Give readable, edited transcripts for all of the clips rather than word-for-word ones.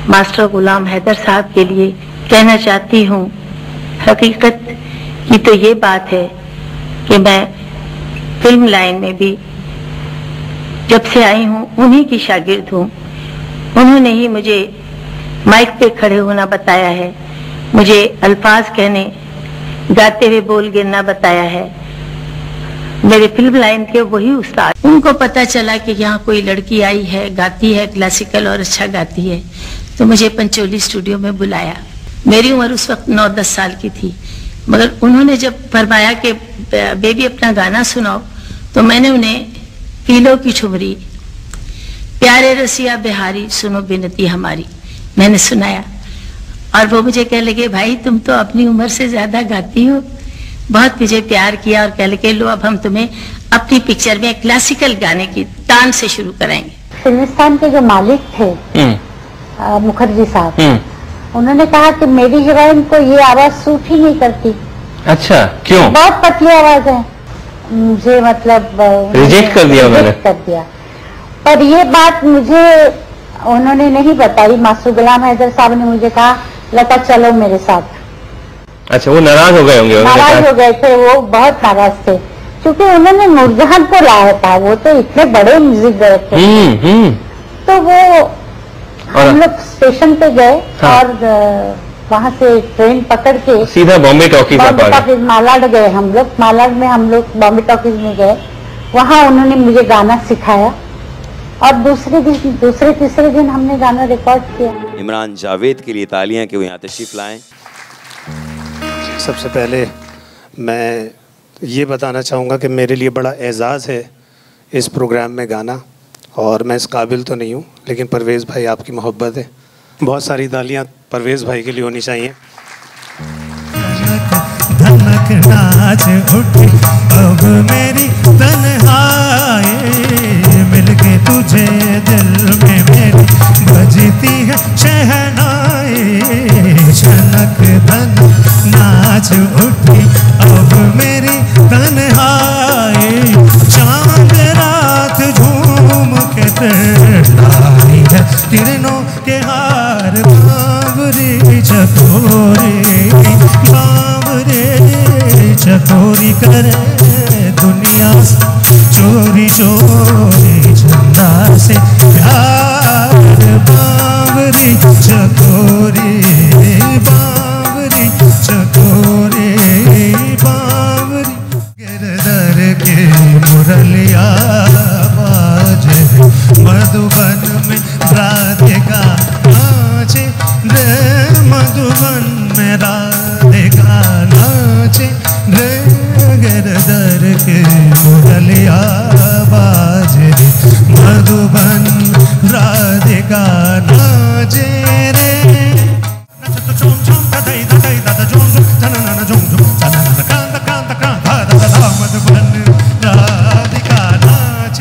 Master गुलाम हैदर साहब के लिए कहना चाहती हूँ। हकीकत की तो ये बात है कि मैं फिल्म लाइन में भी जब से आई हूँ उन्हीं की शागिर्द हूँ। उन्होंने ही मुझे माइक पे खड़े होना बताया है, मुझे अल्फाज कहने, गाते हुए बोल गिरना बताया है। मेरे फिल्म लाइन के वही उस्ताद। उनको पता चला कि यहाँ कोई लड़की आई है, गाती है क्लासिकल और अच्छा गाती है, तो मुझे पंचोली स्टूडियो में बुलाया। मेरी उम्र उस वक्त 9-10 साल की थी, मगर उन्होंने जब फरमाया कि बेबी अपना गाना सुनाओ, तो मैंने उन्हें पीलो की ठुमरी, प्यारे रसिया बिहारी सुनो बिनती हमारी मैंने सुनाया। और वो मुझे कह लगे, भाई तुम तो अपनी उम्र से ज्यादा गाती हो। बहुत मुझे प्यार किया और कह लगे, लो अब हम तुम्हें अपनी पिक्चर में क्लासिकल गाने की तान से शुरू कराएंगे। फिल्मिस्तान के जो मालिक थे मुखर्जी साहब, उन्होंने कहा कि मेरी हीरोइन को ये आवाज सूट ही नहीं करती। अच्छा, क्यों? बहुत पतली आवाज है। मुझे मतलब रिजेक्ट कर दिया उन्होंने। कर दिया। पर ये बात मुझे उन्होंने नहीं बताई। मास्टर गुलाम हैदर साहब ने मुझे कहा, लता चलो मेरे साथ। अच्छा, वो नाराज हो गए होंगे? नाराज हो गए थे, वो बहुत नाराज थे, क्योंकि उन्होंने नूरजहान को लाया था। वो तो इतने बड़े म्यूजिक डायरेक्टर, तो वो हम लोग स्टेशन पे गए। हाँ। और वहाँ से ट्रेन पकड़ के सीधा बॉम्बे टॉकीज मालाड गए हम लोग। मालाड में हम लोग बॉम्बे टॉकीज में गए। वहाँ उन्होंने मुझे गाना सिखाया और दूसरे तीसरे दिन हमने गाना रिकॉर्ड किया। इमरान जावेद के लिए तालियां कि वो यहाँ तशरीफ लाएं। सबसे पहले मैं ये बताना चाहूँगा कि मेरे लिए बड़ा एज़ाज़ है इस प्रोग्राम में गाना, और मैं इस काबिल तो नहीं हूँ, लेकिन परवेज़ भाई आपकी मोहब्बत है। बहुत सारी तालियां परवेज़ भाई के लिए होनी चाहिए। धनक नाच उठी अब मेरी तन्हाई, मिलके तुझे दिल में मेरी बजती है शहनाई। झनक धनक नाच उठी अब मेरी तन्हाई, चांद रात झूम के लाई है किरणों के हार। बावरी चकोरी, बावरी चकोरी करे दुनिया चोरी चोरी चंदा से प्यार। बावरी चकोरी, बावरी चकोरी, बावरी गिरधर के मुरलिया बाज मधुबन में राधिका नाचे रे, मधुबन में राधिका नाचे रे, गिरधर के मुरलिया बाज मधुबन राधिका नाचे रे। मधुबन राधिका नाचे।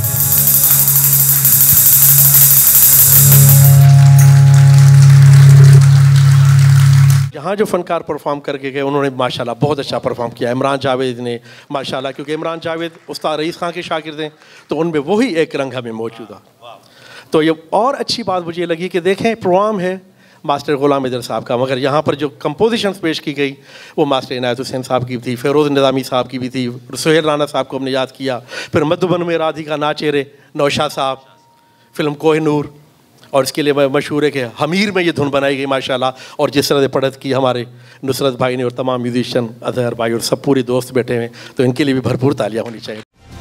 यहाँ जो फनकार परफॉर्म करके गए उन्होंने माशाल्लाह बहुत अच्छा परफॉर्म किया। इमरान जावेद ने माशाल्लाह, क्योंकि इमरान जावेद उस्ताद रईस खान के शागिर्द हैं, तो उनमें वही एक रंग हमें मौजूद है। तो ये और अच्छी बात मुझे लगी कि देखें प्रोग्राम है मास्टर गुलाम हैदर साहब का, मगर यहाँ पर जो कंपोजिशंस पेश की गई वो मास्टर इनायत हुसैन साहब की थी, फेरोज़ निज़ामी साहब की भी थी, सुहेल राना साहब को हमने याद किया। फिर मधुबन में राधिका नाचे रे नौशाद साहब, फिल्म कोहिनूर, और इसके लिए मशहूर है कि हमीर में ये धुन बनाई गई माशाल्लाह। और जिस तरह से पढ़त की हमारे नुसरत भाई ने और तमाम म्यूजिशियन अजहर भाई और सब पूरे दोस्त बैठे हैं, तो इनके लिए भी भरपूर तालियां होनी चाहिए।